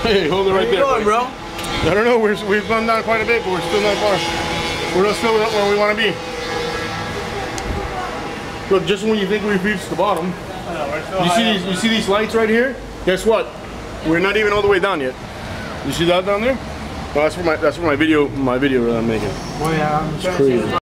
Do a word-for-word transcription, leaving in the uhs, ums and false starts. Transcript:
Hey, hold it right there. Where you going, bro? I don't know. We're, we've gone down quite a bit, but we're still not far. We're still not where we want to be. Look, just when you think we've reached the bottom, you see these, you see these lights right here? Guess what? We're not even all the way down yet. You see that down there? Well, that's for my that's for my video my video that I'm making. Well, yeah, I'm it's crazy.